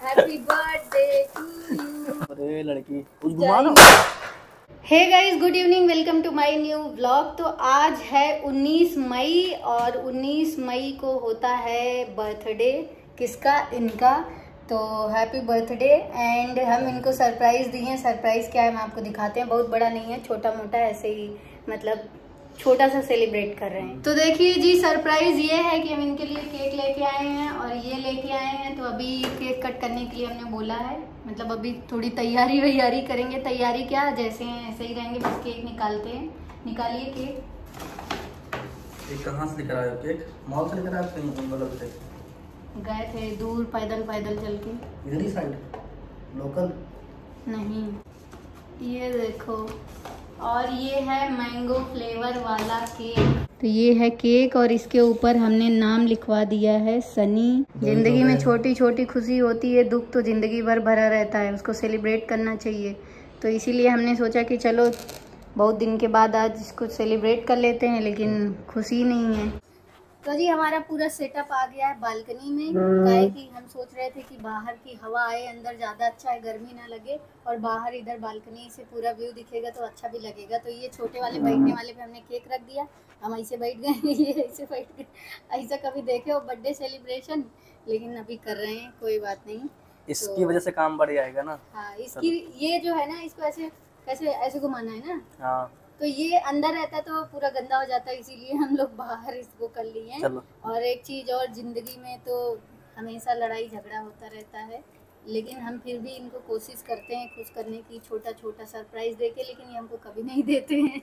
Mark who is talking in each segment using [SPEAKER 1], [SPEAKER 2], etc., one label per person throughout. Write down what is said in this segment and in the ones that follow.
[SPEAKER 1] Happy birthday to you.
[SPEAKER 2] अरे लड़की कुछ घुमा ना।
[SPEAKER 1] Hey guys, good evening, welcome to my new vlog. तो आज है 19 मई और 19 मई को होता है बर्थडे। किसका? इनका। तो हैप्पी बर्थडे। एंड हम इनको सरप्राइज दिए। सरप्राइज क्या है मैं आपको दिखाते हैं। बहुत बड़ा नहीं है, छोटा मोटा ऐसे ही, मतलब छोटा सा सेलिब्रेट कर रहे हैं। तो देखिए जी, सरप्राइज ये है कि हम इनके लिए केक लेके आए हैं और ये लेके आए हैं। तो अभी केक कट करने के लिए हमने बोला है, मतलब अभी थोड़ी तैयारी वैयारी करेंगे। तैयारी क्या, जैसे हैं ऐसे ही रहेंगे, बस केक निकालते हैं। निकालिए केक।
[SPEAKER 2] ये कहाँ से लेकर आए हो केक? मॉल से लेकर आए हो कहीं मतलब से?
[SPEAKER 1] गए थे दूर, पैदल चल के।
[SPEAKER 2] इधर ही साइड लोकल
[SPEAKER 1] नहीं, ये देखो। और ये है मैंगो फ्लेवर वाला केक। तो ये है केक और इसके ऊपर हमने नाम लिखवा दिया है सनी। जिंदगी में छोटी छोटी खुशी होती है, दुख तो जिंदगी भर भरा रहता है, उसको सेलिब्रेट करना चाहिए। तो इसीलिए हमने सोचा कि चलो बहुत दिन के बाद आज इसको सेलिब्रेट कर लेते हैं, लेकिन खुशी नहीं है। तो जी हमारा पूरा सेटअप आ गया है बालकनी में। काहे कि हम सोच रहे थे कि बाहर की हवा आए, अंदर ज़्यादा अच्छा है, गर्मी ना लगे, और बाहर इधर बालकनी से पूरा व्यू दिखेगा तो अच्छा भी लगेगा। तो ये छोटे वाले बैठने वाले पे हमने केक रख दिया। हम ऐसे बैठ गए, ये ऐसे बैठ गए। ऐसा कभी देखे हो बर्थडे सेलिब्रेशन, लेकिन अभी कर रहे हैं, कोई बात नहीं।
[SPEAKER 2] इसकी वजह से काम बढ़ जाएगा ना।
[SPEAKER 1] हाँ, इसकी ये जो है ना, इसको ऐसे कैसे ऐसे घुमाना है ना।
[SPEAKER 2] हाँ,
[SPEAKER 1] तो ये अंदर रहता है तो पूरा गंदा हो जाता है, इसीलिए हम लोग बाहर इसको कर लिए हैं। और एक चीज़ और, जिंदगी में तो हमेशा लड़ाई झगड़ा होता रहता है, लेकिन हम फिर भी इनको कोशिश करते हैं खुश करने की, छोटा छोटा सरप्राइज देके, लेकिन ये हमको कभी नहीं देते हैं।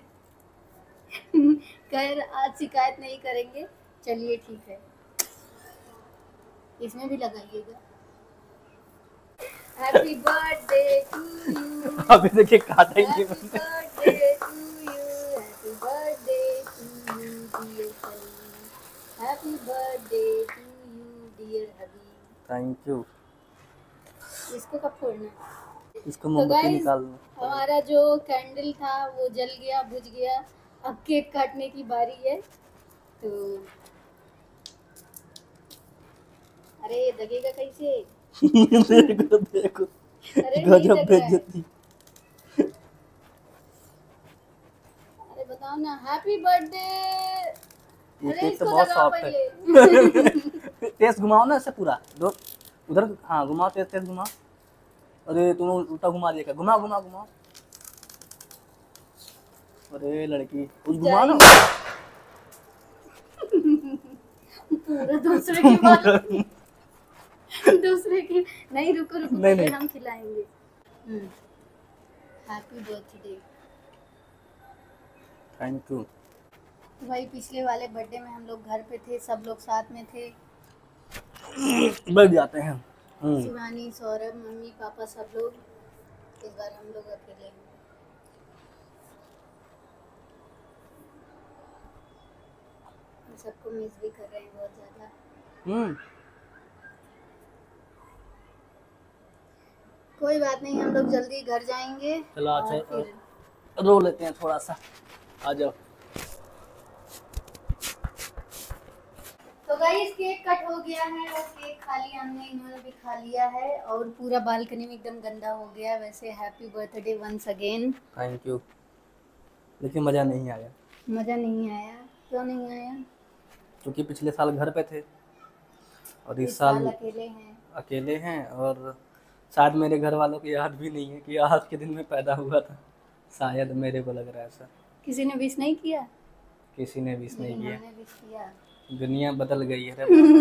[SPEAKER 1] खैर आज शिकायत नहीं करेंगे। चलिए ठीक है, इसमें भी लगाइएगा। Happy birthday to you.
[SPEAKER 2] अभी देखिए काटेंगे।
[SPEAKER 1] Happy birthday to you, dear Habib.
[SPEAKER 2] Thank you.
[SPEAKER 1] इसको कब फोड़ना है?
[SPEAKER 2] इसको मोमबत्ती निकालना।
[SPEAKER 1] हमारा जो कैंडल था वो जल गया, बुझ गया। अब केक काटने की बारी है। तो अरे दगेगा कैसे?
[SPEAKER 2] देखो देखो, गजब बेइज्जती।
[SPEAKER 1] अरे बताओ ना, हैप्पी बर्थडे।
[SPEAKER 2] ये केक तो बहुत सॉफ्ट है। टेस्ट घुमाओ ना ऐसे पूरा दो उधर। हाँ घुमाओ, टेस्ट घुमाओ। अरे तुम उल्टा घुमा दिया क्या? घुमाओ घुमाओ घुमाओ। अरे लड़की कुछ घुमा ना।
[SPEAKER 1] पूरा दूसरे की बात। दूसरे की नहीं, रुको रुको, नहीं हम खिलाएंगे। Happy birthday.
[SPEAKER 2] Thank you.
[SPEAKER 1] तो भाई पिछले वाले बर्थडे में हम लोग घर पे थे, सब लोग साथ में थे।
[SPEAKER 2] बैठ जाते हैं।
[SPEAKER 1] शिवानी, सौरभ, मम्मी पापा सब लोग। इस बार हम लोग अकेले हैं। सबको मिस भी कर रहे हैं बहुत ज्यादा। कोई बात नहीं, हम लोग जल्दी घर जाएंगे।
[SPEAKER 2] चलो अच्छा रो लेते हैं थोड़ा सा। आ जाओ।
[SPEAKER 1] तो गाइस केक कट हो गया है और केक खा लिया हमने, इन्होंने भी खा लिया है, और पूरा बालकनी में एकदम गंदा हो गया है। वैसे happy birthday once again.
[SPEAKER 2] Thank you. लेकिन मज़ा नहीं आया।
[SPEAKER 1] मज़ा नहीं आया? क्यों नहीं आया?
[SPEAKER 2] क्योंकि पिछले साल घर पे थे और इस साल
[SPEAKER 1] अकेले हैं
[SPEAKER 2] और शायद मेरे घर वालों को याद भी नहीं है कि आज के दिन में पैदा हुआ था। शायद मेरे को लग रहा है ऐसा।
[SPEAKER 1] किसी ने विश नहीं किया?
[SPEAKER 2] किसी ने विश नहीं
[SPEAKER 1] किया।
[SPEAKER 2] दुनिया बदल गई है।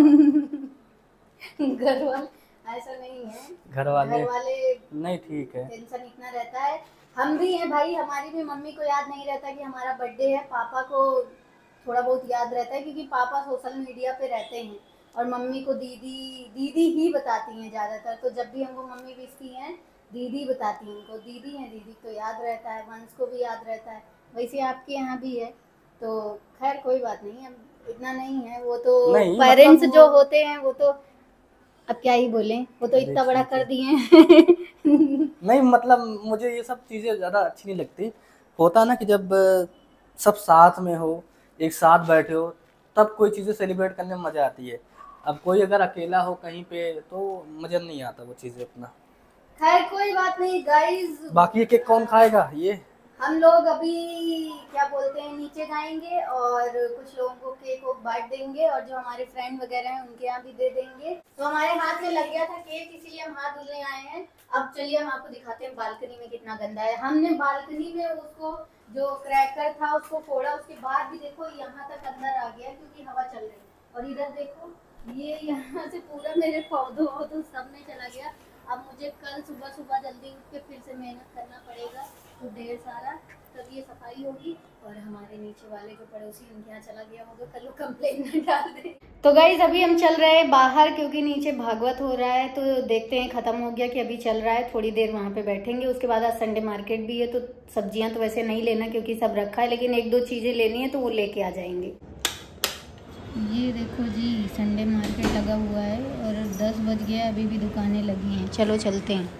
[SPEAKER 1] घर वाले ऐसा नहीं है।
[SPEAKER 2] घर वाले नहीं, ठीक है।
[SPEAKER 1] टेंशन इतना रहता है। हम भी हैं भाई, हमारी भी मम्मी को याद नहीं रहता कि हमारा बर्थडे है। पापा को थोड़ा बहुत याद रहता है, क्योंकि पापा सोशल मीडिया पे रहते हैं, और मम्मी को दीदी ही बताती हैं ज़्यादातर। तो जब भी हमको मम्मी विश हैं, दीदी बताती हैं उनको। दीदी हैं, दीदी को याद रहता है, वंश को भी याद रहता है। वैसे आपके यहाँ भी है, तो खैर कोई बात नहीं, अब इतना नहीं है। वो तो पेरेंट्स मतलब जो होते हैं वो तो अब क्या ही बोलें, वो तो इतना बड़ा कर दिए हैं।
[SPEAKER 2] नहीं मतलब मुझे ये सब चीज़ें ज़्यादा अच्छी नहीं लगती। होता ना कि जब सब साथ में हो, एक साथ बैठे हो, तब कोई चीज़ें सेलिब्रेट करने में मज़ा आती है। अब कोई अगर अकेला हो कहीं पे तो मजा नहीं आता वो चीजें अपना।
[SPEAKER 1] खैर कोई बात नहीं गाइस।
[SPEAKER 2] बाकी ये केक कौन खाएगा? ये
[SPEAKER 1] हम लोग अभी क्या बोलते हैं नीचे जाएंगे और कुछ लोगों को केक को बांट देंगे और जो हमारे फ्रेंड वगैरह हैं उनके यहाँ भी दे देंगे। तो हमारे हाथ में लग गया था केक, इसीलिए हम हाथ धुलने आए हैं। अब चलिए हम आपको दिखाते हैं बालकनी में कितना गंदा है। हमने बालकनी में उसको जो क्रैकर था उसको फोड़ा, उसके बाद भी देखो यहाँ तक अंदर आ गया क्योंकि हवा चल रही। और इधर देखो ये यहाँ से पूरा मेरे पौधों सब में चला गया। अब मुझे कल सुबह सुबह जल्दी उठ के फिर से मेहनत करना पड़ेगा, तो ढेर सारा, तब ये सफाई होगी। और हमारे नीचे वाले जो पड़ोसी उनके यहाँ चला गया होगा, कल वो कंप्लेन न डाल दे। तो गाइस अभी हम चल रहे हैं बाहर क्योंकि नीचे भागवत हो रहा है, तो देखते हैं खत्म हो गया कि अभी चल रहा है। थोड़ी देर वहाँ पे बैठेंगे, उसके बाद आज संडे मार्केट भी है, तो सब्जियाँ तो वैसे नहीं लेना क्योंकि सब रखा है, लेकिन एक दो चीज़ें लेनी है तो वो लेके आ जाएंगे। ये देखो जी संडे मार्केट लगा हुआ है और 10 बज गया, अभी भी दुकानें लगी हैं। चलो चलते हैं।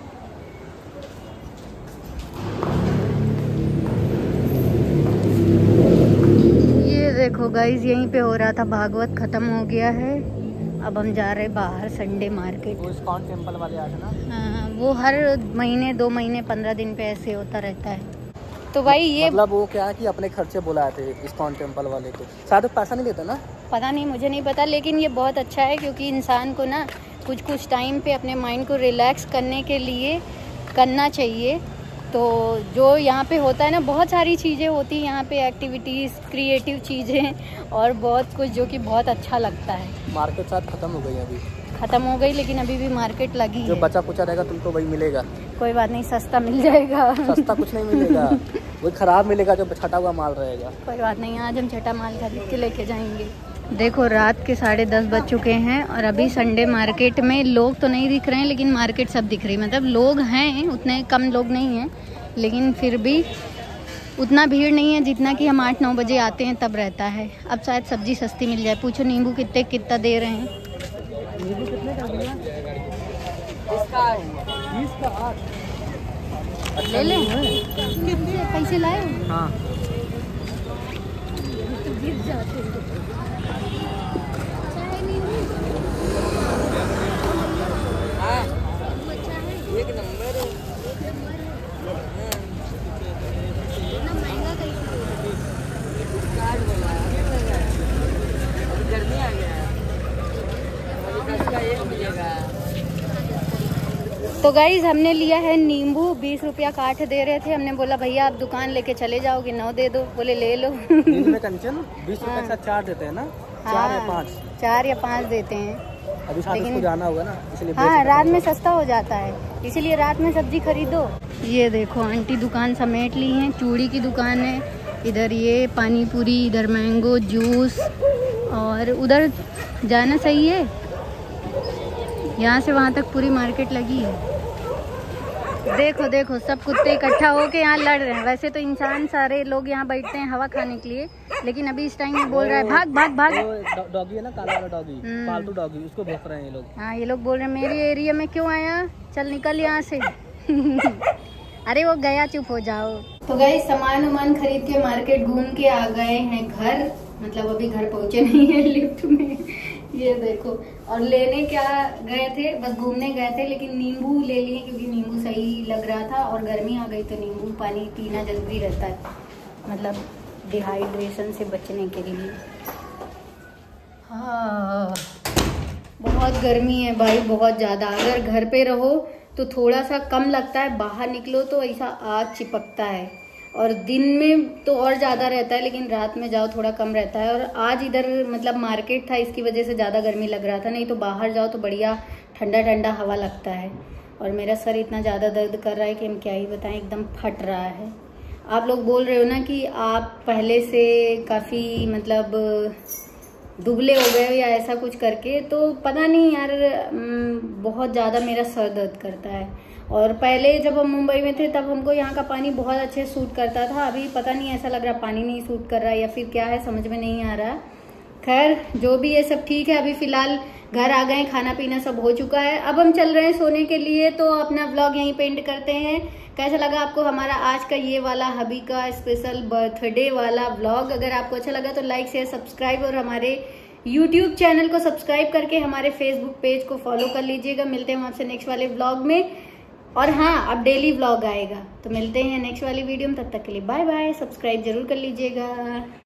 [SPEAKER 1] ये देखो गाइस यहीं पे हो रहा था भागवत, खत्म हो गया है। अब हम जा रहे हैं बाहर संडे मार्केट।
[SPEAKER 2] वो इस्कॉन टेम्पल वाले आते ना।
[SPEAKER 1] हाँ, वो हर महीने 2 महीने 15 दिन पे ऐसे होता रहता है। तो भाई ये
[SPEAKER 2] मतलब वो क्या है कि अपने खर्चे बुलाए थे इस्कॉन टेम्पल वाले को, शायद पैसा नहीं लेता ना,
[SPEAKER 1] पता नहीं, मुझे नहीं पता, लेकिन ये बहुत अच्छा है क्योंकि इंसान को ना कुछ टाइम पे अपने माइंड को रिलैक्स करने के लिए करना चाहिए। तो जो यहाँ पे होता है ना, बहुत सारी चीज़ें होती हैं यहाँ पे, एक्टिविटीज़, क्रिएटिव चीज़ें और बहुत कुछ जो कि बहुत अच्छा लगता है।
[SPEAKER 2] मार्केट शायद खत्म हो गई, अभी
[SPEAKER 1] ख़त्म हो गई, लेकिन अभी भी मार्केट लगी है।
[SPEAKER 2] जो बचा कुचा रहेगा तुमको वही मिलेगा।
[SPEAKER 1] कोई बात नहीं, सस्ता मिल जाएगा।
[SPEAKER 2] सस्ता कुछ नहीं मिलेगा, वही खराब मिलेगा जो छटा हुआ माल रहेगा।
[SPEAKER 1] कोई बात नहीं, आज हम छठा माल खरीद के लेके जाएंगे। देखो रात के 10:30 बज चुके हैं और अभी संडे मार्केट में लोग तो नहीं दिख रहे हैं, लेकिन मार्केट सब दिख रही है। मतलब लोग हैं, उतने कम लोग नहीं हैं, लेकिन फिर भी उतना भीड़ नहीं है जितना कि हम 8-9 बजे आते हैं तब रहता है। अब शायद सब्जी सस्ती मिल जाए। पूछो नींबू कितना दे रहे हैं?
[SPEAKER 2] नींबू कितने का दिया? इसका 20 का 8।
[SPEAKER 1] ले लें? कितने पैसे लाए?
[SPEAKER 2] हाँ
[SPEAKER 1] तो गिर जाते हैं।
[SPEAKER 2] एक नंबर
[SPEAKER 1] महंगा कैसे?
[SPEAKER 2] गर्मी आ गया
[SPEAKER 1] तो गाइज हमने लिया है नींबू, 20 रुपया का 8 दे रहे थे। हमने बोला भैया आप दुकान लेके चले जाओगे, 9 दे दो। बोले ले लो।
[SPEAKER 2] में कंचन 20 रुपए का 4 देते हैं ना? 4 या 5?
[SPEAKER 1] 4 या 5 देते हैं।
[SPEAKER 2] अभी साथ उसको जाना होगा ना, इसलिए
[SPEAKER 1] हाँ रात में सस्ता हो जाता है, इसीलिए रात में सब्जी खरीदो। ये देखो आंटी दुकान समेट ली है, चूड़ी की दुकान है, इधर ये पानी पूरी, इधर मैंगो जूस, और उधर जाना सही है, यहाँ से वहाँ तक पूरी मार्केट लगी है। देखो देखो सब कुत्ते इकट्ठा होके यहाँ लड़ रहे हैं। वैसे तो इंसान सारे लोग यहाँ बैठते हैं हवा खाने के लिए, लेकिन अभी इस टाइम में बोल रहा है भाग भाग भाग।
[SPEAKER 2] डॉगी है ना, काला वाला डॉगी, पालतू डॉगी, उसको भौंक रहे हैं ये लोग।
[SPEAKER 1] हाँ ये लोग बोल रहे हैं मेरे एरिया में क्यों आया, चल निकल यहाँ से। अरे वो गया, चुप हो जाओ। तो गए सामान वामान खरीद के मार्केट घूम के आ गए हैं घर, मतलब अभी घर पहुँचे नहीं है, लिफ्ट में। ये देखो, और लेने क्या गए थे, बस घूमने गए थे, लेकिन नींबू ले लिए क्योंकि नींबू सही लग रहा था और गर्मी आ गई तो नींबू पानी पीना जरूरी रहता है, मतलब डिहाइड्रेशन से बचने के लिए। हाँ बहुत गर्मी है भाई, बहुत ज़्यादा। अगर घर पे रहो तो थोड़ा सा कम लगता है, बाहर निकलो तो ऐसा आग चिपकता है, और दिन में तो और ज़्यादा रहता है, लेकिन रात में जाओ थोड़ा कम रहता है। और आज इधर मतलब मार्केट था, इसकी वजह से ज़्यादा गर्मी लग रहा था, नहीं तो बाहर जाओ तो बढ़िया ठंडा ठंडा हवा लगता है। और मेरा सर इतना ज़्यादा दर्द कर रहा है कि हम क्या ही बताएं, एकदम फट रहा है। आप लोग बोल रहे हो ना कि आप पहले से काफ़ी मतलब दुबले हो गए हो या ऐसा कुछ करके, तो पता नहीं यार, बहुत ज़्यादा मेरा सर दर्द करता है। और पहले जब हम मुंबई में थे तब हमको यहाँ का पानी बहुत अच्छे सूट करता था, अभी पता नहीं ऐसा लग रहा पानी नहीं सूट कर रहा है या फिर क्या है, समझ में नहीं आ रहा। खैर जो भी है सब ठीक है। अभी फ़िलहाल घर आ गए, खाना पीना सब हो चुका है, अब हम चल रहे हैं सोने के लिए। तो अपना व्लॉग यहीं पे एंड करते हैं। कैसा लगा आपको हमारा आज का ये वाला हबी का स्पेशल बर्थडे वाला व्लॉग? अगर आपको अच्छा लगा तो लाइक शेयर सब्सक्राइब और हमारे YouTube चैनल को सब्सक्राइब करके हमारे Facebook पेज को फॉलो कर लीजिएगा। मिलते हैं आपसे नेक्स्ट वाले व्लॉग में। और हाँ, अब डेली व्लॉग आएगा, तो मिलते हैं नेक्स्ट वाली वीडियो में। तब तक के लिए बाय बाय। सब्सक्राइब जरूर कर लीजिएगा।